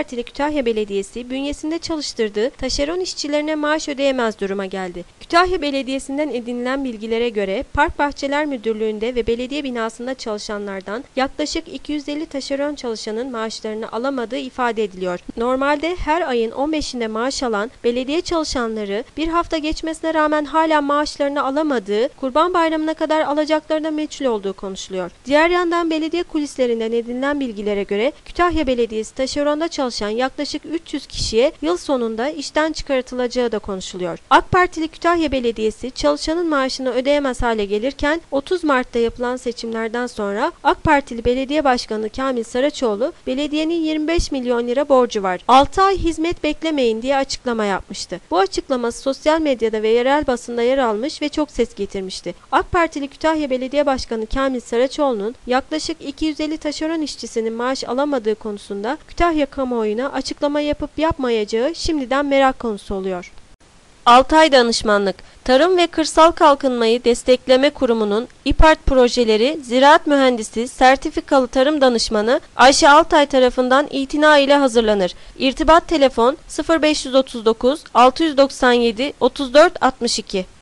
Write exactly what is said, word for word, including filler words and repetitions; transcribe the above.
Partili Kütahya Belediyesi bünyesinde çalıştırdığı taşeron işçilerine maaş ödeyemez duruma geldi. Kütahya Belediyesi'nden edinilen bilgilere göre Park Bahçeler Müdürlüğü'nde ve belediye binasında çalışanlardan yaklaşık iki yüz elli taşeron çalışanın maaşlarını alamadığı ifade ediliyor. Normalde her ayın on beşinde maaş alan belediye çalışanları bir hafta geçmesine rağmen hala maaşlarını alamadığı, Kurban Bayramı'na kadar alacaklarına meçhul olduğu konuşuluyor. Diğer yandan belediye kulislerinden edinilen bilgilere göre Kütahya Belediyesi taşeronda çalışan yaklaşık üç yüz kişiye yıl sonunda işten çıkartılacağı da konuşuluyor. AK Partili Kütahya Belediyesi çalışanın maaşını ödeyemez hale gelirken otuz Mart'ta yapılan seçimlerden sonra AK Partili Belediye Başkanı Kamil Saraçoğlu belediyenin yirmi beş milyon lira borcu var, altı ay hizmet beklemeyin diye açıklama yapmıştı. Bu açıklaması sosyal medyada ve yerel basında yer almış ve çok ses getirmişti. AK Partili Kütahya Belediye Başkanı Kamil Saraçoğlu'nun yaklaşık iki yüz elli taşeron işçisinin maaş alamadığı konusunda Kütahya kamuoyuna açıklama yapıp yapmayacağı şimdiden merak konusu oluyor. Altay Danışmanlık, Tarım ve Kırsal Kalkınmayı Destekleme Kurumu'nun İPART projeleri Ziraat Mühendisi Sertifikalı Tarım Danışmanı Ayşe Altay tarafından itina ile hazırlanır. İrtibat telefon sıfır beş otuz dokuz altı doksan yedi otuz dört altmış iki.